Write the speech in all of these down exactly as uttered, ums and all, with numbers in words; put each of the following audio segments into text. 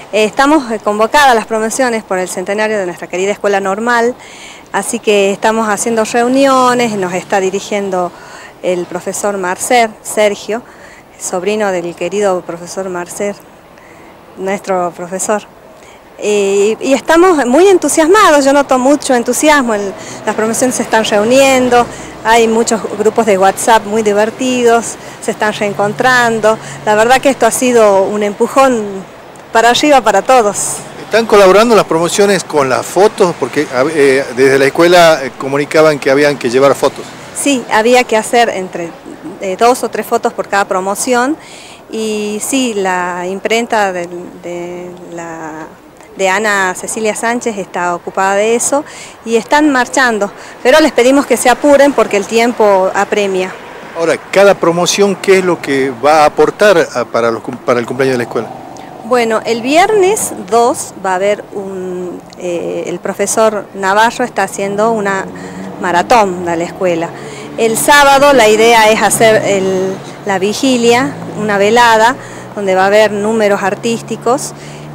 Eh, estamos convocadas a las promociones por el centenario de nuestra querida Escuela Normal, así que estamos haciendo reuniones, nos está dirigiendo el profesor Marcer, Sergio, sobrino del querido profesor Marcer, nuestro profesor. Y, y estamos muy entusiasmados, yo noto mucho entusiasmo, en, las promociones se están reuniendo, hay muchos grupos de WhatsApp muy divertidos, se están reencontrando, la verdad que esto ha sido un empujón para arriba para todos. ¿Están colaborando las promociones con las fotos? Porque eh, desde la escuela eh, comunicaban que habían que llevar fotos. Sí, había que hacer entre eh, dos o tres fotos por cada promoción y sí, la imprenta de, de la... de Ana Cecilia Sánchez está ocupada de eso y están marchando, pero les pedimos que se apuren porque el tiempo apremia. Ahora, cada promoción, ¿qué es lo que va a aportar a, para, los, para el cumpleaños de la escuela? Bueno, el viernes dos va a haber un, eh, el profesor Navarro está haciendo una maratón de la escuela. El sábado la idea es hacer el, la vigilia, una velada, donde va a haber números artísticos,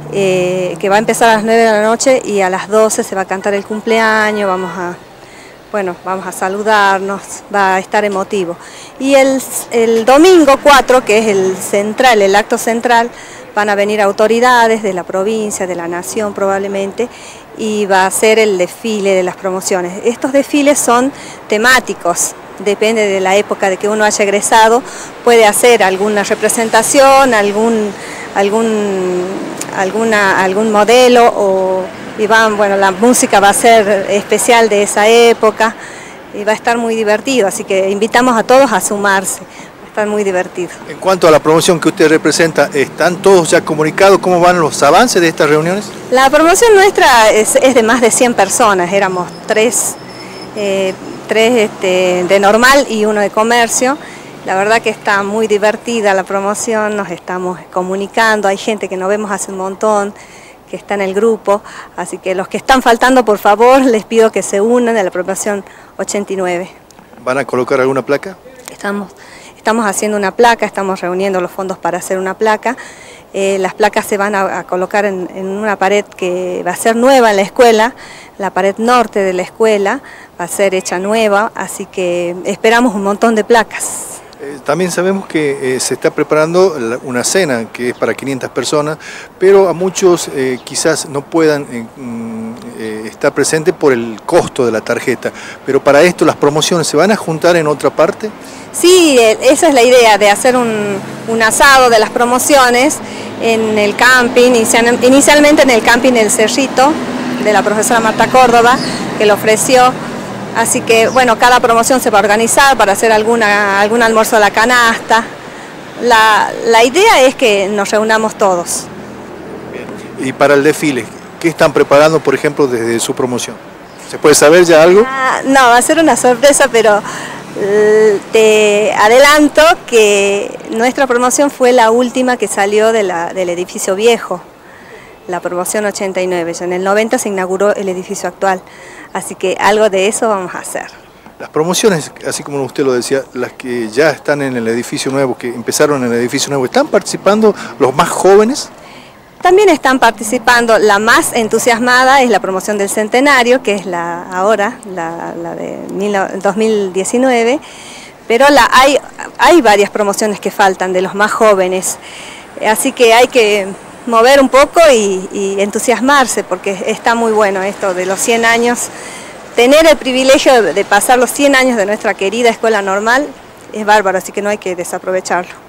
Eh, que va a empezar a las nueve de la noche y a las doce se va a cantar el cumpleaños, vamos a, bueno, vamos a saludarnos, va a estar emotivo. Y el, el domingo cuatro, que es el central, el acto central, van a venir autoridades de la provincia, de la nación probablemente, y va a ser el desfile de las promociones. Estos desfiles son temáticos, depende de la época de que uno haya egresado, puede hacer alguna representación, algún, algún, alguna, algún modelo, o, y van, bueno, la música va a ser especial de esa época, y va a estar muy divertido, así que invitamos a todos a sumarse, va a estar muy divertido. En cuanto a la promoción que usted representa, ¿están todos ya comunicados cómo van los avances de estas reuniones? La promoción nuestra es, es de más de cien personas, éramos tres, eh, tres este, de normal y uno de comercio. La verdad que está muy divertida la promoción, nos estamos comunicando, hay gente que nos vemos hace un montón, que está en el grupo, así que los que están faltando, por favor, les pido que se unan a la promoción ochenta y nueve. ¿Van a colocar alguna placa? Estamos, estamos haciendo una placa, estamos reuniendo los fondos para hacer una placa. Eh, las placas se van a, a colocar en, en una pared que va a ser nueva en la escuela, la pared norte de la escuela va a ser hecha nueva, así que esperamos un montón de placas. Eh, también sabemos que eh, se está preparando la, una cena que es para quinientas personas, pero a muchos eh, quizás no puedan eh, eh, estar presentes por el costo de la tarjeta, pero para esto las promociones ¿se van a juntar en otra parte? Sí, esa es la idea, de hacer un, un asado de las promociones en el camping, inicialmente en el camping El Cerrito, de la profesora Marta Córdoba, que lo ofreció. Así que, bueno, cada promoción se va a organizar para hacer alguna, algún almuerzo a la canasta. La, la idea es que nos reunamos todos. Bien. Y para el desfile, ¿qué están preparando, por ejemplo, desde su promoción? ¿Se puede saber ya algo? Ah, no, va a ser una sorpresa, pero te adelanto que nuestra promoción fue la última que salió de la, del edificio viejo, la promoción ochenta y nueve. Ya en el noventa se inauguró el edificio actual, así que algo de eso vamos a hacer. Las promociones, así como usted lo decía, las que ya están en el edificio nuevo, que empezaron en el edificio nuevo, ¿están participando los más jóvenes? También están participando, la más entusiasmada es la promoción del centenario, que es la ahora, la, la de dos mil diecinueve, pero la, hay, hay varias promociones que faltan de los más jóvenes, así que hay que mover un poco y, y entusiasmarse, porque está muy bueno esto de los cien años. Tener el privilegio de pasar los cien años de nuestra querida Escuela Normal es bárbaro, así que no hay que desaprovecharlo.